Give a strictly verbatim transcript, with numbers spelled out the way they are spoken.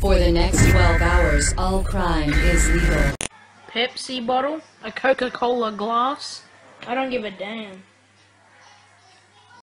For the next twelve hours, all crime is legal. Pepsi bottle? A Coca-Cola glass? I don't give a damn.